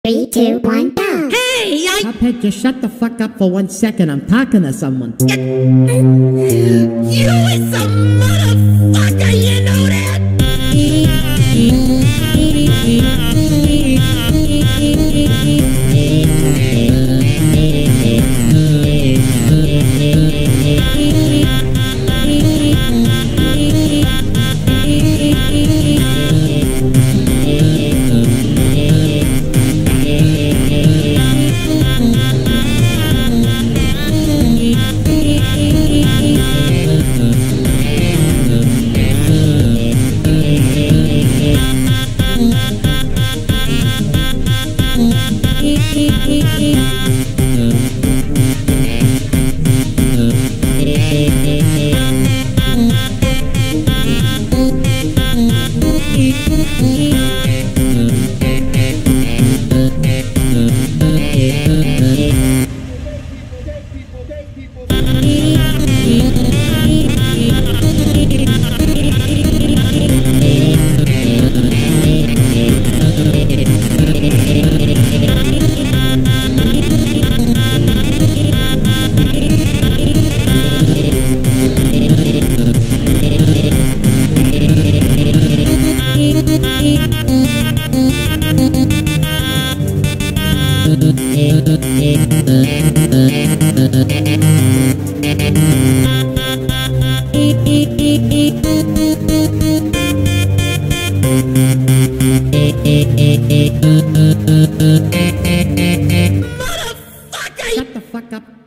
3, 2, 1, go! Hey, Cuphead, just shut the fuck up for 1 second. I'm talking to someone. You is a motherfucker, you know that? Motherfucker! Shut the fuck up.